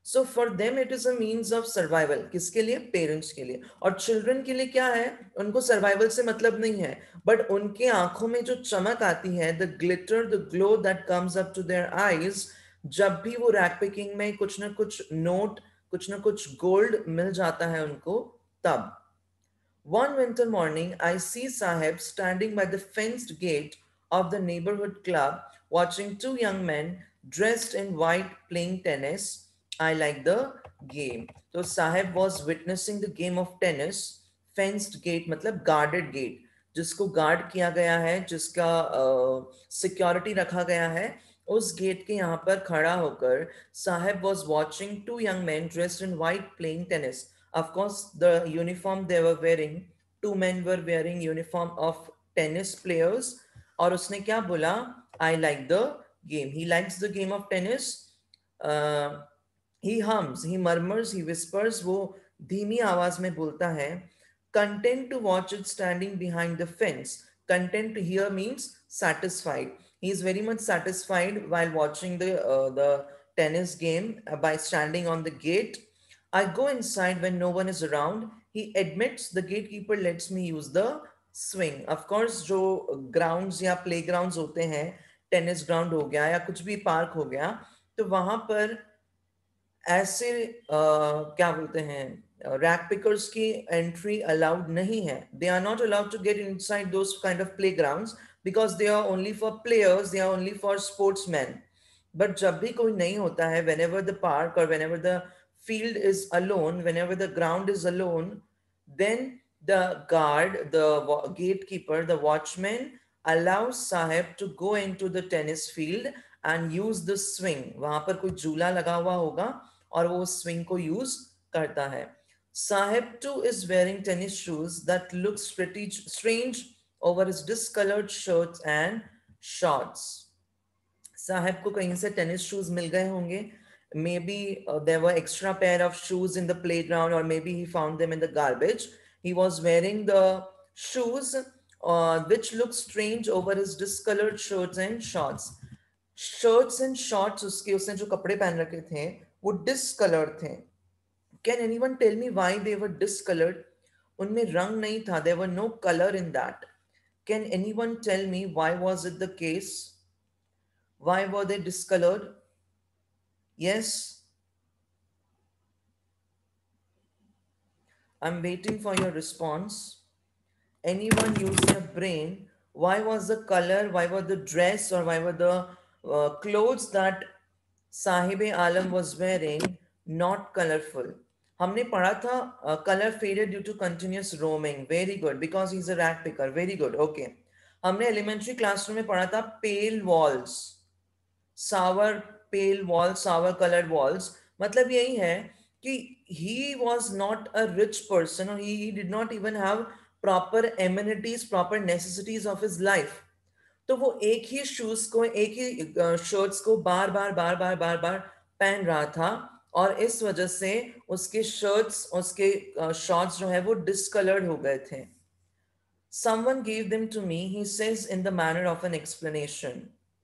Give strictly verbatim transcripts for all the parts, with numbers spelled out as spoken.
So for them it is a means of survival. किसके लिए? Parents के लिए. और चिल्ड्रन के लिए क्या है? उनको सर्वाइवल से मतलब नहीं है, बट उनके आंखों में जो चमक आती है, the glitter, the glow that comes up to their eyes, जब भी वो रैक पिकिंग में कुछ ना कुछ नोट, कुछ ना कुछ गोल्ड मिल जाता है उनको, तब. One winter morning, I see Sahib standing by the fenced gate of the neighborhood club, watching two young men dressed in white playing tennis. I like the game. So Sahib was witnessing the game of tennis. Fenced gate मतलब guarded gate, जिसको guard किया गया है, जिसका security uh, रखा गया है, उस गेट के यहाँ पर खड़ा होकर Saheb was watching two young man dressed in white playing tennis. Of course, the uniform they were wearing, two men were wearing uniform of tennis players. और उसने क्या बोला? I like the game. He likes the game of tennis. Uh, he hums, he murmurs, he whispers. वो धीमी आवाज में बोलता है. Content to watch it standing behind the fence. Content here means satisfied. He is very much satisfied while watching the uh, the tennis game uh, by standing on the gate. I go inside when no one is around. He admits the gatekeeper lets me use the swing. Of course, जो grounds या playgrounds होते हैं, tennis ground हो गया या कुछ भी park हो गया, तो वहां पर ऐसे अ, क्या बोलते हैं, रैक पिकर्स की एंट्री अलाउड नहीं है. They are not allowed to get inside those kind of playgrounds because they are only for players, they are only for sportsman. But जब भी कोई नहीं होता है, वेन एवर द पार्क और whenever the field is alone, whenever the ground is alone, then the guard, the wa- gatekeeper, the watchman allows Sahib to go into the tennis field and use the swing. वहां पर कोई झूला लगा हुआ होगा और वो swing को use करता है. Sahib too is wearing tennis shoes that looks pretty strange over his discolored shirts and shorts. साहब को कहीं से टेनिस शूज मिल गए होंगे. Maybe there were extra pair of shoes in the playground, और maybe he found them in the garbage. He was wearing the shoes which look strange over his discolored shirts and shorts. Shirts and shorts उसके, उसने जो कपड़े पहन रखे थे वो discoloured थे. Can anyone tell me why they were discoloured? उनमें रंग नहीं था. There were no colour in that. Can anyone tell me why was it the case? Why were they discolored? Yes, I'm waiting for your response. Anyone use their brain? Why was the color, why were the dress, or why were the uh, clothes that Sahib Alam was wearing not colorful? हमने पढ़ा था colour faded due to continuous roaming. Very good, because he is a rag picker. Very good, okay. हमने elementary classroom में पढ़ा था pale walls, sober pale walls, sober coloured walls. मतलब यही है कि he was not a rich person, और he did not even have proper amenities, proper necessities of his life. तो वो एक ही शूज को, एक ही शर्ट्स को बार बार बार बार बार बार पहन रहा था, और इस वजह से उसके शर्ट्स, उसके शॉर्ट्स जो है वो डिसकलर्ड हो गए थे. Someone gave them to me, he says in the manner of an explanation.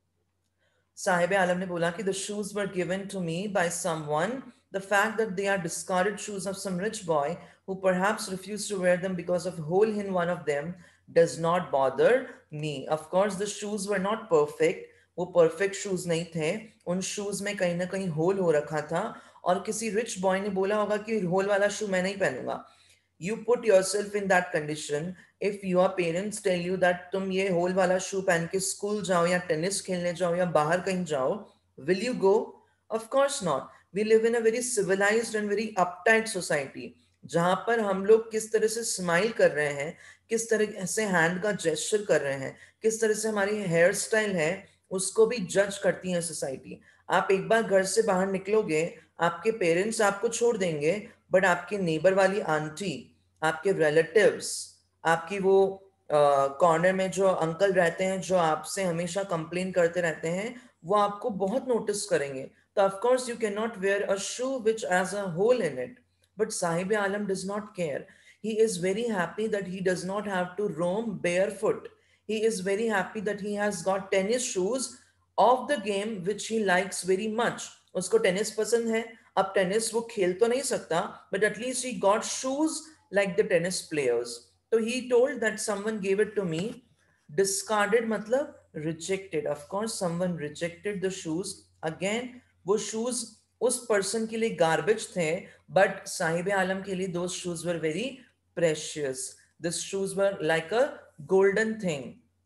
Sahib आलम ने बोला कि the shoes were given to me by someone. The fact that they are discarded shoes of some rich boy who perhaps refused to wear them because of hole in one of them does not bother me. Of course, the shoes were not perfect. वो perfect shoes नहीं थे. उन shoes में कहीं ना कहीं whole हो रखा था, और किसी रिच बॉय ने बोला होगा कि होल वाला शू मैं नहीं पहनूंगा. You put yourself in that condition. If your parents tell you that तुम ये होल वाला शू पहन के स्कूल जाओ या टेनिस खेलने जाओ या बाहर कहीं जाओ, will you go? Of course not. We live in a very civilized and very uptight society, जहां पर हम लोग किस तरह से स्माइल कर रहे हैं, किस तरह से हैंड का जेस्चर कर रहे हैं, किस तरह से हमारी हेयर स्टाइल है, उसको भी जज करती है सोसाइटी. आप एक बार घर से बाहर निकलोगे, आपके पेरेंट्स आपको छोड़ देंगे, बट आपके नेबर वाली आंटी, आपके रिलेटिव्स, आपकी वो कॉर्नर में जो अंकल रहते हैं जो आपसे हमेशा कंप्लेन करते रहते हैं, वो आपको बहुत नोटिस करेंगे. तो of course you can not wear a shoe which has a hole in it. But Saheb Alam does not care. He is very happy that he does not have to roam barefoot. He is very happy that he has got tennis shoes of the game which he likes very much. उसको tennis पसंद है. अब tennis वो खेल तो नहीं सकता, but at least he got shoes like the tennis players. So he told that someone gave it to me. Discarded मतलब rejected. Of course someone rejected the shoes. Again वो shoes उस person के लिए garbage थे, but Sahib आलम के लिए those shoes were very precious. These shoes were like a golden thing.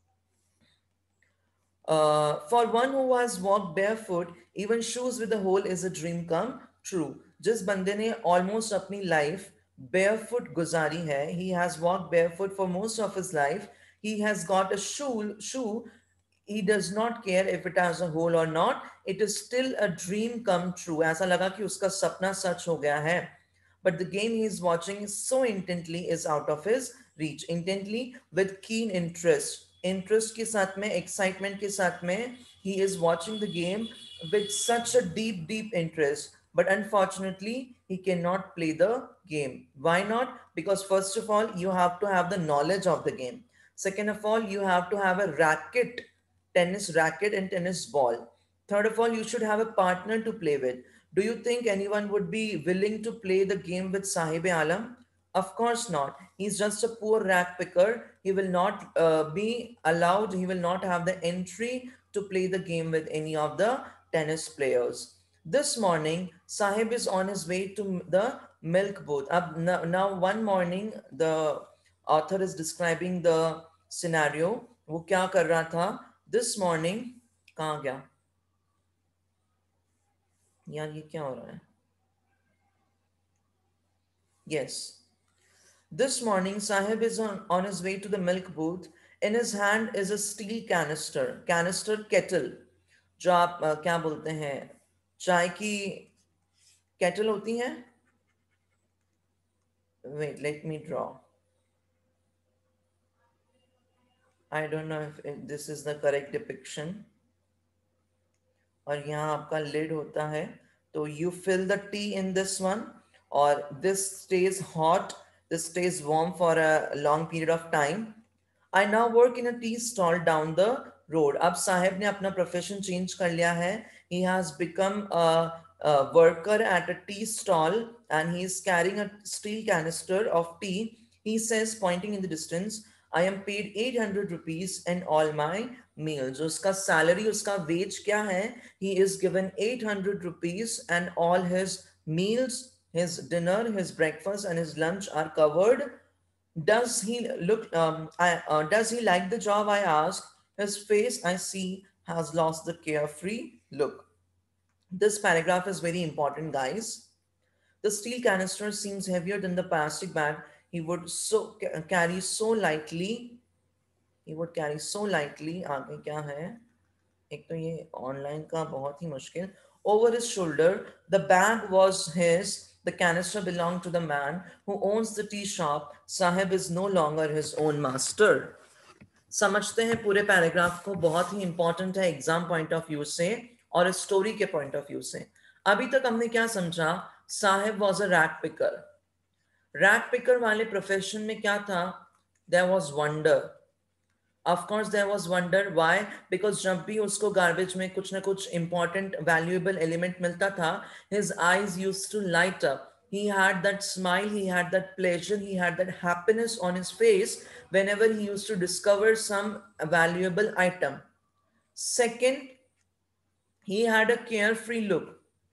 Uh, for one who has walked barefoot, even shoes with a hole is a dream come true. जिस बंदे ने almost अपनी life barefoot गुजारी है, he has walked barefoot for most of his life. He has got a shoe, shoe. He does not care if it has a hole or not. It is still a dream come true. ऐसा लगा कि उसका सपना सच हो गया है. But the game he is watching so intently is out of his reach. Intently with keen interest. Interest के साथ में, excitement के साथ में, he is watching the game with such a deep, deep interest. But unfortunately, he cannot play the game. Why not? Because first of all, you have to have the knowledge of the game. Second of all, you have to have a racket, tennis racket and tennis ball. Third of all, you should have a partner to play with. Do you think anyone would be willing to play the game with Sahib Alam? Of course not. He's just a poor rack picker. He will not uh, be allowed, he will not have the entry to play the game with any of the tennis players. This morning, Sahib is on his way to the milk booth. Ab, now, now, one morning, the author is describing the scenario. वो क्या कर रहा था? This morning, कहाँ गया? यार ये क्या हो रहा है? Yes. This morning, Sahib is on, on his way to the milk booth. In his hand is a steel canister, canister kettle, जो आप अ, क्या बोलते हैं, चाय की kettle होती है. Wait, let me draw. I don't know if it- this is the correct depiction. और यहाँ आपका lid होता है, तो you fill the tea in this one, और this stays hot, this stays warm for a long period of time. I now work in a tea stall down the road. अब साहेब ने अपना प्रोफेशन चेंज कर लिया है. He has become a, a worker at a tea stall and he is carrying a steel canister of tea. He says, pointing in the distance, I am paid eight hundred rupees in all my meals. उसका salary, उसका wage क्या है? He is given eight hundred rupees and all his meals, his dinner, his breakfast and his lunch are covered. Does he look, um, I, uh, does he like the job? I asked. His face, I see, has lost the carefree look. This paragraph is very important, guys. The steel canister seems heavier than the plastic bag he would so ca- carry so lightly. He would carry so lightly. आगे क्या है? एक तो ये online का बहुत ही मुश्किल. Over his shoulder, the bag was his. The canister belonged to the man who owns the tea shop. Sahib is no longer his own master. समझते हैं पूरे पैराग्राफ को. बहुत ही इंपॉर्टेंट है एग्जाम पॉइंट ऑफ व्यू से और story के पॉइंट ऑफ व्यू से. अभी तक हमने क्या समझा? Saheb was a rag picker. Rag picker वाले प्रोफेशन में क्या था? There was wonder. Of course, there was wonder. Why? Because जब भी उसको garbage में कुछ ना कुछ important, valuable element मिलता था, his eyes used to light up. He had that smile, he had that pleasure, he had that happiness on his face whenever he used to discover some valuable item. Second, he had a carefree look.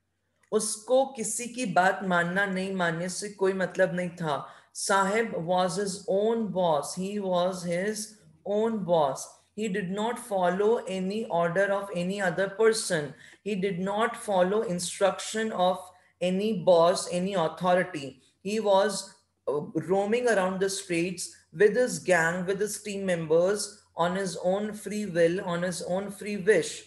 उसको किसी की बात मानना नहीं मानने से कोई मतलब नहीं था. Saheb was his own boss. He was his own boss. He did not follow any order of any other person. He did not follow instruction of any boss, any authority. He was uh, roaming around the streets with his gang, with his team members on his own free will, on his own free wish.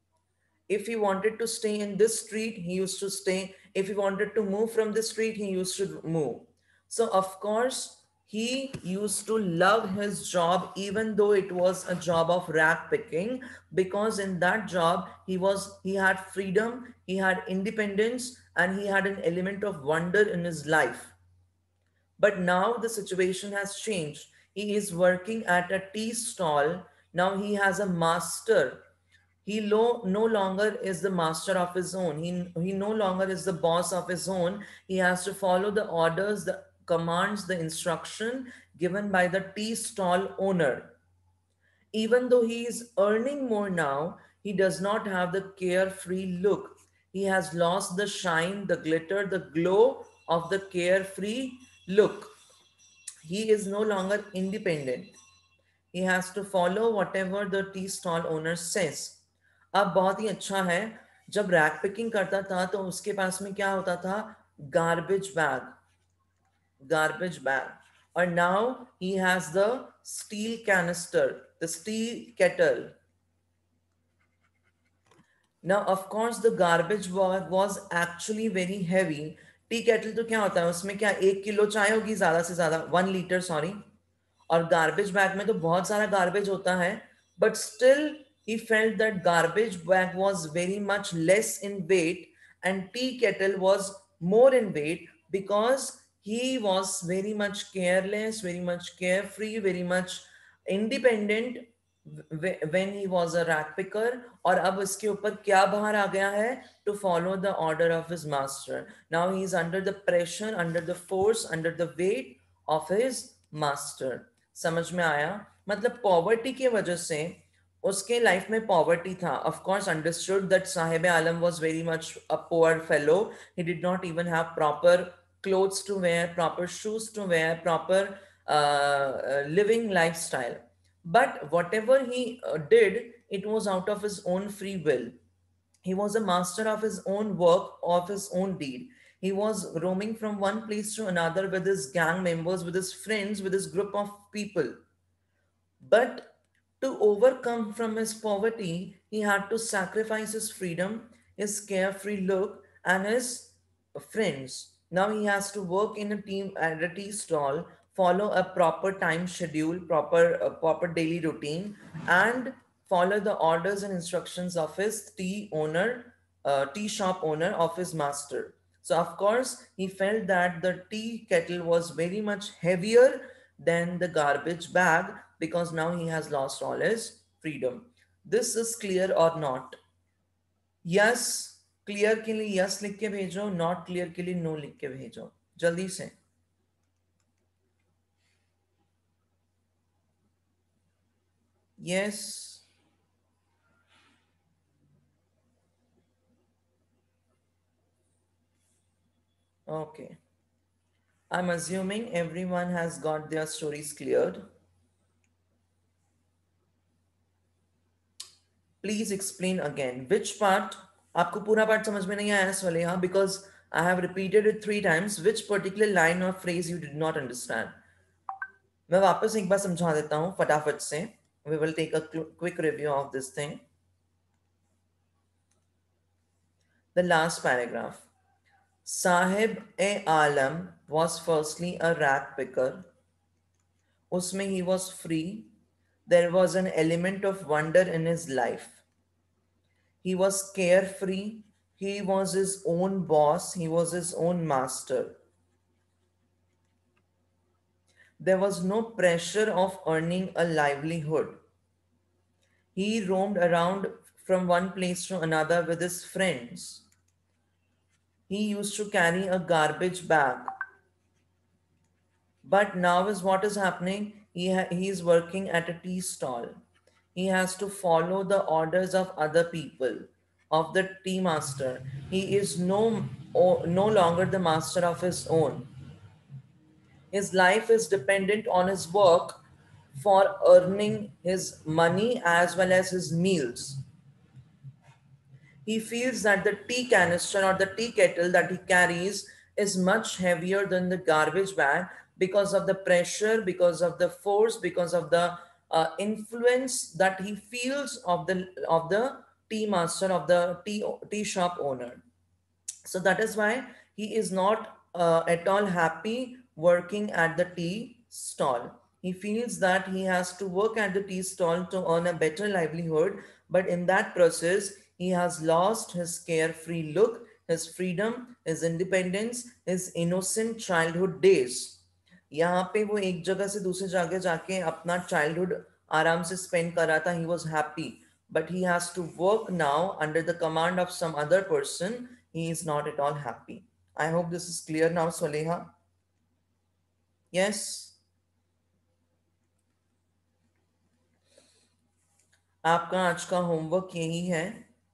If he wanted to stay in this street, he used to stay. If he wanted to move from this street, he used to move. So, of course, he used to love his job, even though it was a job of rack picking, because in that job, he was he had freedom, he had independence, and he had an element of wonder in his life. But now the situation has changed. He is working at a tea stall. Now he has a master. He lo- no longer is the master of his own. He, he no longer is the boss of his own. He has to follow the orders, the commands, the instruction given by the tea stall owner. Even though he is earning more now, he does not have the carefree look. He has lost the shine, the glitter, the glow of the carefree look. He is no longer independent. He has to follow whatever the tea stall owner says. अब बहुत ही अच्छा है, जब rag picking करता था तो उसके पास में क्या होता था? Garbage bag. Garbage bag. Or now he has the steel canister, the steel kettle. Now, of course, the garbage bag was actually very heavy. Tea kettle तो क्या होता है, उसमें क्या एक किलो चाय होगी ज्यादा से ज्यादा, वन लीटर सॉरी. और गार्बेज बैग में तो बहुत सारा गार्बेज होता है. But still he felt that garbage bag was very much less in weight and tea kettle was more in weight, because he was very much careless, very much carefree, very much independent when he was a rack picker. और अब इसके ऊपर क्या बाहर आ गया है? To follow the order of his master. Now he is under the pressure, under the force, under the weight of his master. समझ में आया? मतलब पॉवर्टी की वजह से, उसके लाइफ में पॉवर्टी था. Of course understood that Saheb Alam was very much a poor fellow. He did not even have proper clothes to wear, proper shoes to wear, proper living lifestyle. But whatever he uh, did, it was out of his own free will. He was a master of his own work, of his own deed. He was roaming from one place to another with his gang members, with his friends, with his group of people. But to overcome from his poverty, he had to sacrifice his freedom, his carefree look, and his friends. Now he has to work in a team at a tea stall, follow a proper time schedule, proper uh, proper daily routine, and follow the orders and instructions of his tea owner, uh, tea shop owner of his master. So of course he felt that the tea kettle was very much heavier than the garbage bag, because now he has lost all his freedom. This is clear or not? Yes. Clear के लिए yes लिख के भेजो, not clear के लिए no लिख के भेजो जल्दी से. Yes. Okay. I'm assuming everyone has got their stories cleared. Please explain again. Which part? आपको पूरा पार्ट समझ में नहीं आया इस वाले? हाँ, because I have repeated it three times. Which particular line or phrase you did not understand? मैं वापस एक बार समझा देता हूँ फटाफट से. We will take a quick review of this thing. The last paragraph. Sahib e Alam was firstly a rag picker. Usme he was free. There was an element of wonder in his life. He was carefree. He was his own boss. He was his own master. There was no pressure of earning a livelihood. He roamed around from one place to another with his friends. He used to carry a garbage bag. But now is what is happening. He, ha- he is working at a tea stall. He has to follow the orders of other people, of the tea master. He is no, no longer the master of his own. His life is dependent on his work for earning his money as well as his meals. He feels that the tea canister or the tea kettle that he carries is much heavier than the garbage bag, because of the pressure, because of the force, because of the uh, influence that he feels of the of the tea master, of the tea tea shop owner. So that is why he is not uh, at all happy working at the tea stall. He feels that he has to work at the tea stall to earn a better livelihood, but in that process, he has lost his carefree look, his freedom, his independence, his innocent childhood days. यहाँ पे वो एक जगह से दूसरी जगह जाके अपना चाइल्डहुड आराम से स्पेंड कर रहा था. He was happy. but he has to work now under the command of some other person. He is not at all happy. I hope this is clear now, Soleha. Yes. आपका आज का homework यही है.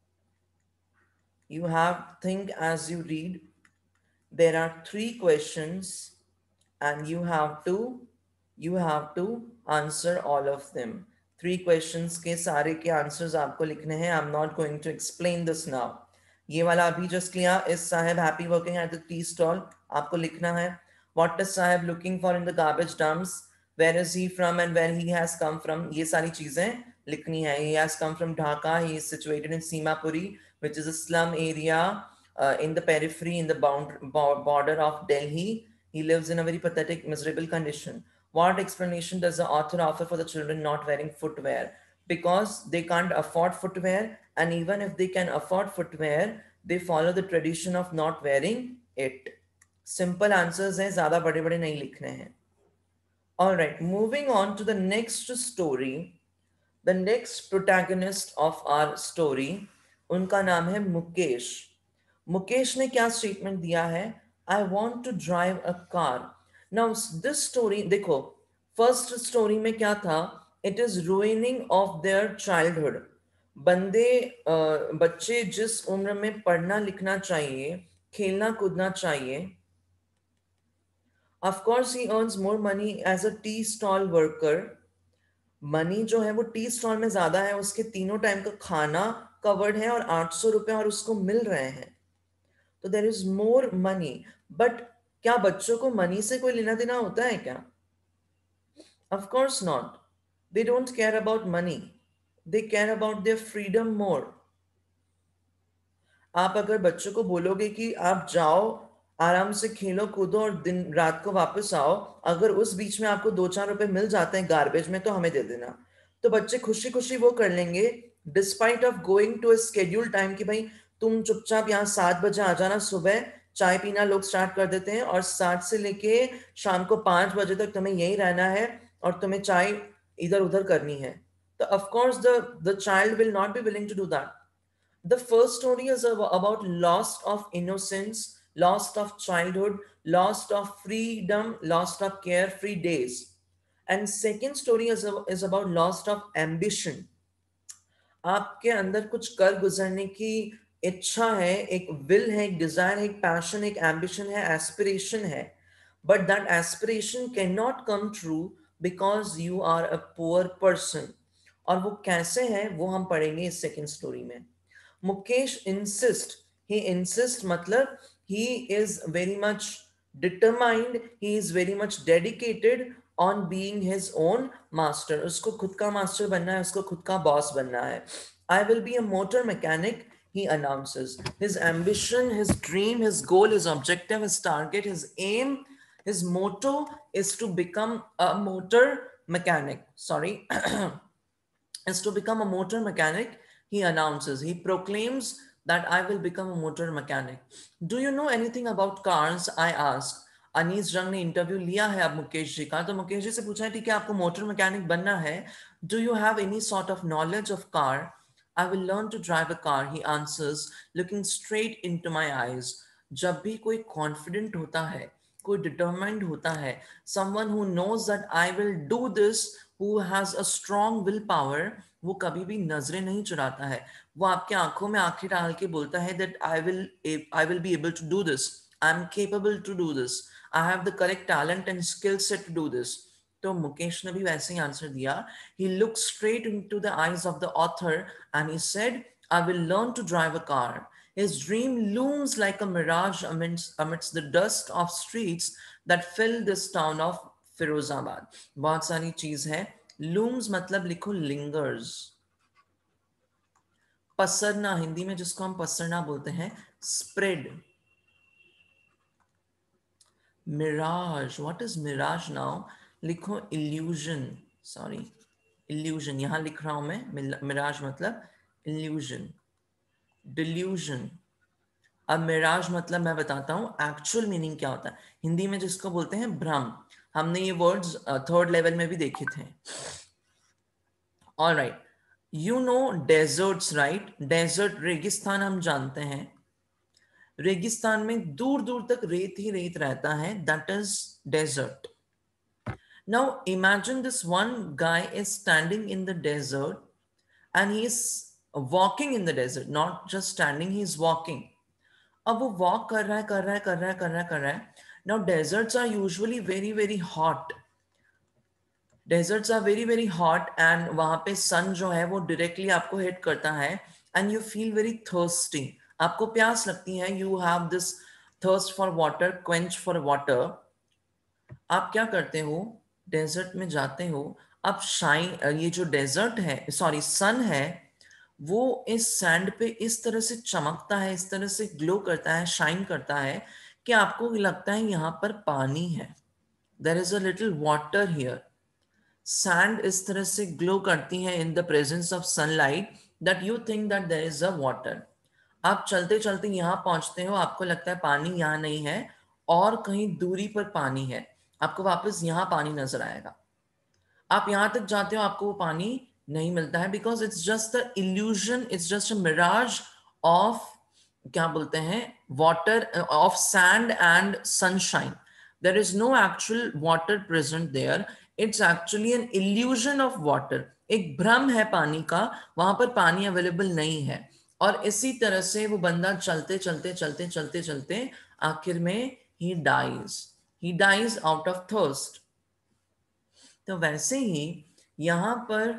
You have think as you read. There are three questions and you have to you have to answer all of them. Three questions के सारे के answers आपको लिखने हैं. I'm not going to explain this now. ये वाला अभी just किया. Is Sahib happy working at the tea stall? आपको लिखना है. What is Sahib looking for in the garbage dumps? Where is he from and where he has come from? ये सारी चीजें लिखनी है. He has come from Dhaka. He is situated in Simapuri, which is a slum area uh, in the periphery, in the bound, border of Delhi. He lives in a very pathetic, miserable condition. What explanation does the author offer for the children not wearing footwear? Because they can't afford footwear, and even if they can afford footwear, they follow the tradition of not wearing it. Simple answers हैं, ज़्यादा बड़े बड़े नहीं लिखने हैं. All right, moving on to the next story. The next protagonist of our story, उनका नाम है मुकेश. मुकेश ने क्या स्टेटमेंट दिया है? I want to drive a car. Now this story, देखो, first story में क्या था? It is ruining of their childhood. बंदे बच्चे जिस उम्र में पढ़ना लिखना चाहिए, खेलना कूदना चाहिए. Of course he earns more money as a tea stall worker. Money जो है वो टी स्टॉल में ज्यादा है, उसके तीनों टाइम का खाना कवर्ड है और आठ सौ रुपए और उसको मिल रहे हैं. तो there is more money. But क्या बच्चों को मनी से कोई लेना देना होता है क्या? Of course not. They don't care about money. They care about their freedom more. आप अगर बच्चों को बोलोगे कि आप जाओ आराम से खेलो कूदो और दिन रात को वापस आओ, अगर उस बीच में आपको दो चार रुपए मिल जाते हैं गार्बेज में तो हमें दे देना, तो बच्चे खुशी खुशी वो कर लेंगे, despite of going to a schedule time कि भाई तुम चुपचाप यहाँ सात बजे आ जाना, सुबह चाय पीना लोग स्टार्ट कर देते हैं और सात से लेके शाम को पांच बजे तक तुम्हें यही रहना है और तुम्हें चाय इधर उधर करनी है. तो of course the the child will not be willing to do that. The first story is about loss of innocence, loss of childhood, loss of freedom, loss of carefree days. And second story is, is about loss of ambition. आपके अंदर कुछ कर गुजरने की इच्छा है, एक will है, एक डिजायर है, एक पैशन, एक एम्बिशन है, एस्पिरेशन है, but that aspiration can not come true because you are a poor person. और वो कैसे है वो हम पढ़ेंगे इस सेकेंड स्टोरी में. Mukesh insist, he insist matlab he is very much determined, he is very much dedicated on being his own master. Usko khud ka master banna hai, usko khud ka boss banna hai. I will be a motor mechanic, he announces. His ambition, his dream, his goal, his objective, his target, his aim, his motto is to become a motor mechanic. Sorry, is to become a motor mechanic. He announces, he proclaims that I will become a motor mechanic. Do you know anything about cars? I asked. Anees Jung ने interview लिया है अब मुकेश जी का, तो मुकेश जी से पूछा है ठीक है आपको मोटर मैकेनिक बनना है, do you have any sort of knowledge of car? I will learn to drive a car, he answers looking straight into my eyes. जब भी कोई कॉन्फिडेंट होता है, कोई डिटरमाइंड होता है, someone who knows that I will do this, who has a strong will power, वो कभी भी नजरें नहीं चुराता है. वो आपके आंखों में आंखें डाल के बोलता है that I will I will be able to do this, I am capable to do this, I have the correct talent and skill set to do this. तो मुकेश ने भी वैसे ही आंसर दिया. He looked straight into the eyes of the author and he said, I will learn to drive a car. His dream looms like a mirage amidst, amidst the dust of streets that fill this town of Firozabad. बहुत सारी चीज है. Looms मतलब लिखो lingers. पसरना, Hindi में जिसको हम पसरना बोलते हैं, spread. Mirage, what is mirage now? लिखो इल्यूजन. सॉरी, इल्यूजन यहां लिख रहा हूं मैं. मिराज मतलब इल्यूजन, डिल्यूजन. अब मिराज मतलब मैं बताता हूं एक्चुअल मीनिंग क्या होता है. हिंदी में जिसको बोलते हैं भ्रम. हमने ये वर्ड्स थर्ड लेवल में भी देखे थे. All right. You know deserts, right? Desert, रेगिस्तान हम जानते हैं। रेगिस्तान में दूर दूर तक रेत ही रेत रहता है, that is desert. Now imagine this one guy is standing in the desert and he is walking in the desert, not just standing, he is walking. अब वो वॉक कर रहा है कर रहा है कर रहा है कर रहा है कर रहा है. Now deserts are usually very very hot. Deserts are very very hot and वहां पे सन जो है वो डायरेक्टली आपको हिट करता है and you feel very thirsty. आपको प्यास लगती है, you have this thirst for water, quench for water. आप क्या करते हो? डेजर्ट में जाते हो. अब शाइन, ये जो डेजर्ट है, सॉरी सन है, वो इस सैंड पे इस तरह से चमकता है, इस तरह से ग्लो करता है, शाइन करता है कि आपको लगता है यहाँ पर पानी है. There is a little water here. Sand इस तरह से ग्लो करती है in the presence of sunlight that you think that there is a water. आप चलते चलते यहाँ पहुंचते हो, आपको लगता है पानी यहाँ नहीं है और कहीं दूरी पर पानी है. आपको वापस यहाँ पानी नजर आएगा. आप यहाँ तक जाते हो, आपको वो पानी नहीं मिलता है, because it's just the illusion, it's just a mirage of, क्या बोलते हैं, water, of sand and sunshine. There is no actual water present there. It's actually an illusion of water. एक भ्रम है पानी का, वहां पर पानी अवेलेबल नहीं है. और इसी तरह से वो बंदा चलते चलते चलते चलते चलते आखिर में he dies. He dies out of thirst. तो वैसे ही यहां पर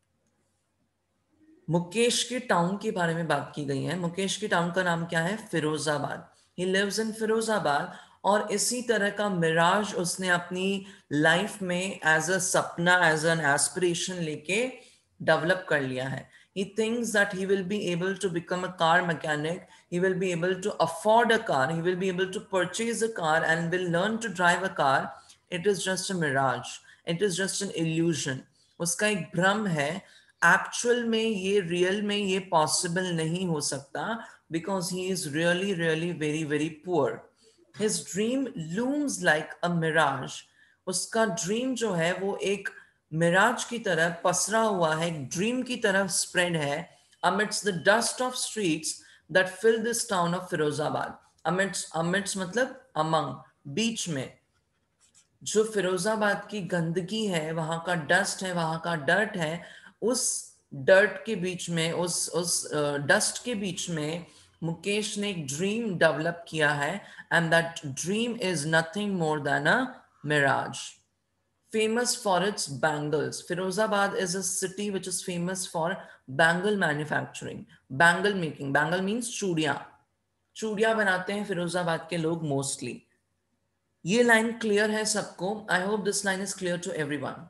मुकेश के टाउन के बारे में बात की गई है. मुकेश के टाउन का नाम क्या है? Firozabad. He lives in Firozabad. और इसी तरह का मिराज उसने अपनी लाइफ में एज अ सपना, एज एन एस्पिरेशन लेके डेवलप कर लिया है. He thinks that he will be able to become a car mechanic. He will be able to afford a car. He will be able to purchase a car and will learn to drive a car. It is just a mirage. It is just an illusion. उसका एक भ्रम है. Actual में ये, real में ये possible नहीं हो सकता, because he is really really very very poor. His dream looms like a mirage. उसका ड्रीम जो है वो एक मिराज की तरह पसरा हुआ है, एक ड्रीम की तरह स्प्रेड है amidst the dust of streets that fill this town of Firozabad. amidst amidst मतलब among, बीच में जो फिरोजाबाद की गंदगी है, वहां का डस्ट है, वहां का डर्ट है, उस डर्ट के बीच में, उस उस डस्ट के बीच में मुकेश ने एक ड्रीम डेवलप किया है. And that dream is nothing more than a mirage. Famous for its bangles. Firozabad is a city which is famous for bangle manufacturing, bangle making. Bangle means चूड़ियां. चूड़ियां बनाते हैं फिरोजाबाद के लोग मोस्टली. ये लाइन क्लियर है सबको? I hope this line is clear to everyone.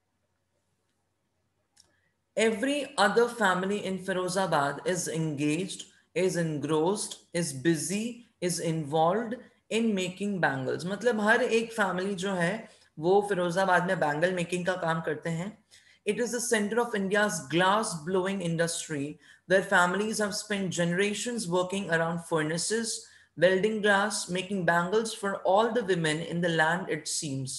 Every other family in Firozabad is engaged, is engrossed, is busy, is involved in making bangles. मतलब हर एक फैमिली जो है वो फिरोजाबाद में बैंगल मेकिंग का काम करते हैं. It is the center of India's glass blowing industry, where families have spent generations working around furnaces, welding glass, making bangles for all the women in the land, it seems.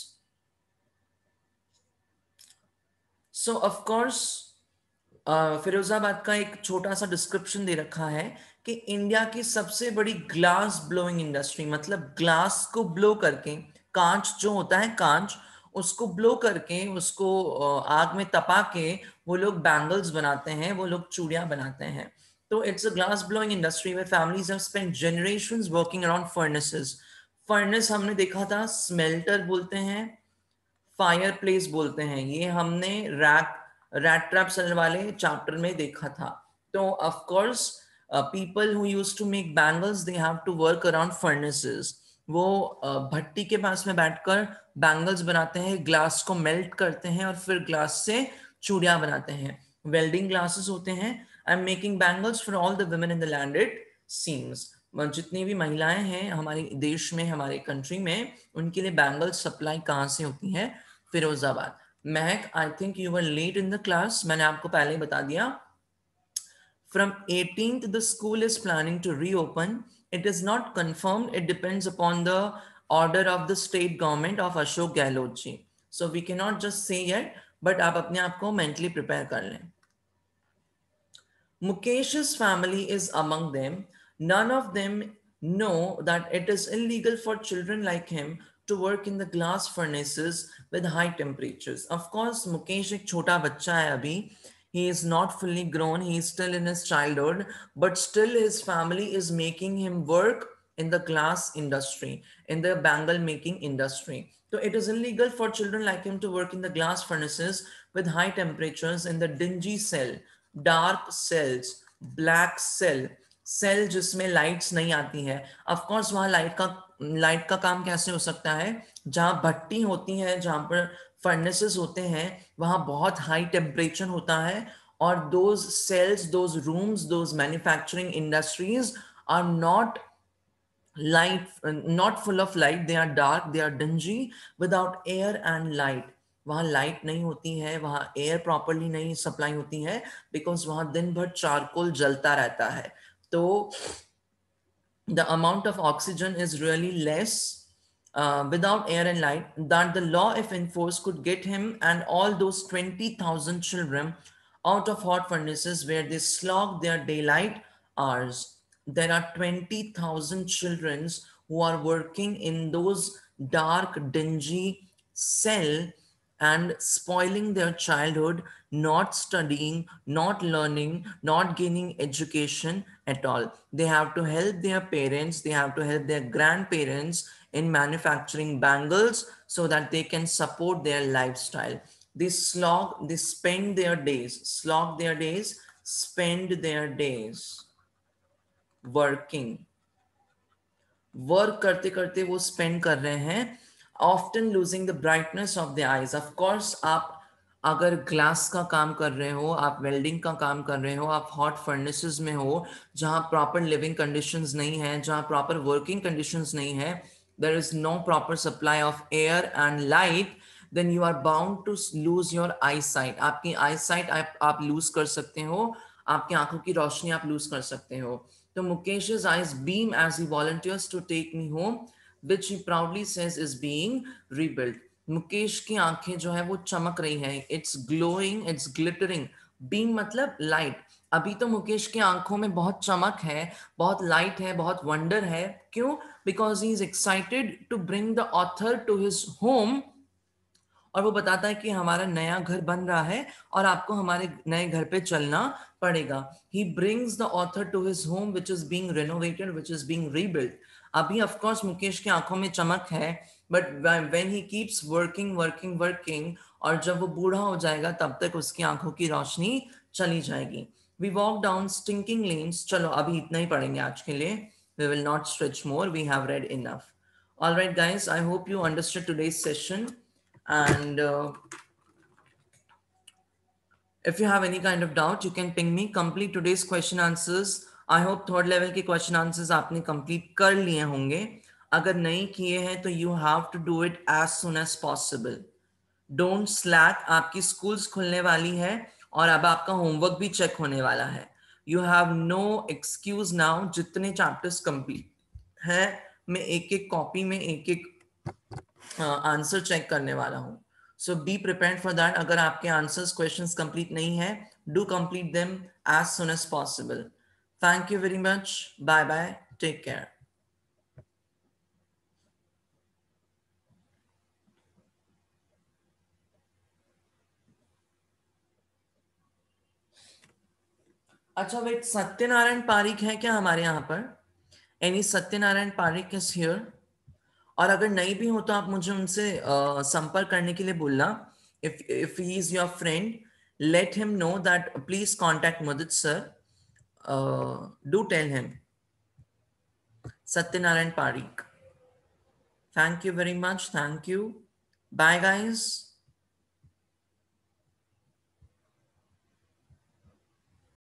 So, of course, Firozabad का एक छोटा सा description दे रखा है कि India की सबसे बड़ी ग्लास ब्लोइंग इंडस्ट्री, मतलब ग्लास को ब्लो करके, कांच जो होता है कांच, उसको ब्लो करके, उसको आग में तपा के वो लोग बैंगल्स बनाते हैं, वो लोग चूड़ियां बनाते हैं. तो it's a glass blowing industry where families have spent generations working around furnaces. Furnace हमने देखा था, स्मेल्टर बोलते हैं, फायर प्लेस बोलते हैं. ये हमने रैक रैट ट्रैप सेल वाले चैप्टर में देखा था. तो of course people who used to make bangles, they have to work around furnaces. वो भट्टी के पास में बैठकर बैंगल्स बनाते हैं, ग्लास को मेल्ट करते हैं और फिर ग्लास से चूड़ियां बनाते हैं. वेल्डिंग ग्लासेस होते हैं. I am making bangles for all the women in the land, it seems. जितनी भी महिलाएं हैं हमारे देश में, हमारे कंट्री में, उनके लिए बैंगल्स सप्लाई कहाँ से होती हैं? Firozabad. Mehak, I think you were late in the class. मैंने आपको पहले ही बता दिया. From eighteenth, the school is planning to reopen. It is not confirmed. It depends upon the order of the state government of Ashok Gehlot ji. So we cannot just say yet, but आप अपने आप को mentally prepare कर लें. Mukesh's family is among them. None of them know that it is illegal for children like him to work in the glass furnaces with high temperatures. Of course, Mukesh एक छोटा बच्चा है अभी. He is not fully grown. He is still in his childhood, but still his family is making him work in the glass industry, in the bangle making industry. So it is illegal for children like him to work in the glass furnaces with high temperatures in the dingy cell, dark cells, black cell, cell जिसमें lights नहीं आती है. Of course वहां light का light का काम कैसे हो सकता है? जहां भट्टी होती है, जहां पर फर्नेसेस होते हैं, वहां बहुत हाई टेम्परेचर होता है, और those cells, those rooms, those manufacturing industries are not light, uh, not full of light. They are dark, they are dingy, without air and light. वहाँ लाइट नहीं होती है, वहाँ एयर प्रॉपरली नहीं सप्लाई होती है, बिकॉज वहाँ दिन भर चारकोल जलता रहता है. तो the amount of oxygen is really less uh, without air and light, that the law, if enforced, could get him and all those twenty thousand children out of hot furnaces where they slog their daylight hours. There are twenty thousand children who are working in those dark, dingy cell and spoiling their childhood, not studying, not learning, not gaining education at all. They have to help their parents, they have to help their grandparents in manufacturing bangles so that they can support their lifestyle. They slog, they spend their days, slog their days, spend their days working. Work करते करते वो spend कर रहे हैं, often losing the brightness of the eyes. Of course आप अगर glass का काम कर रहे हो, आप वेल्डिंग का काम कर रहे हो, आप हॉट फर्नेसेस में हो जहां प्रॉपर लिविंग कंडीशंस नहीं है, जहां प्रॉपर वर्किंग कंडीशंस नहीं है, there is no proper supply of air and light, then you are bound to lose your eyesight. आपकी आई साइट आप, आप लूज कर सकते हो, आपकी आंखों की रोशनी आप लूज कर सकते हो. So Mukesh's eyes beam as he volunteers to take me home, which he proudly says is being rebuilt. Mukesh की आंखें जो है वो चमक रही है. It's glowing, it's glittering. Beam मतलब लाइट. अभी तो मुकेश की आंखों में बहुत चमक है, बहुत लाइट है, बहुत वंडर है. क्यों? Because he is excited to bring the author to his home. और वो बताता है कि हमारा नया घर बन रहा है और आपको हमारे नए घर पे चलना पड़ेगा. He brings the author to his home which is being renovated, which is being rebuilt. अभी of course मुकेश की आंखों में चमक है, but when he keeps working, working, working, और जब वो बूढ़ा हो जाएगा तब तक उसकी आंखों की रोशनी चली जाएगी. We walk down stinking lanes. चलो अभी इतना ही पढ़ेंगे आज के लिए. We will not stretch more. We have read enough. All right, guys. I hope you understood today's session. And uh, if you have any kind of doubt, you can ping me. Complete today's question answers. I hope third level के question answers आपने complete कर लिए होंगे. अगर नहीं किए हैं तो you have to do it as soon as possible. Don't slack. आपकी schools खुलने वाली है और अब आपका homework भी check होने वाला है. You have no excuse now. जितने chapters complete हैं, मैं एक एक copy में एक एक आंसर uh, चेक करने वाला हूं. So be prepared for that. अगर आपके आंसर्स क्वेश्चंस कंप्लीट नहीं है, do complete them as soon as possible. Thank you very much. Bye bye. Take care. अच्छा वेट, सत्यनारायण पारिक है क्या हमारे यहाँ पर? Any Satyanarayan Pareek is here? और अगर नहीं भी हो तो आप मुझे उनसे uh, संपर्क करने के लिए बोलना. If if he is your friend, let him know that please contact Mudit sir. Uh, do tell him. Satyanarayan Parikh. Thank you very much. Thank you. Bye guys.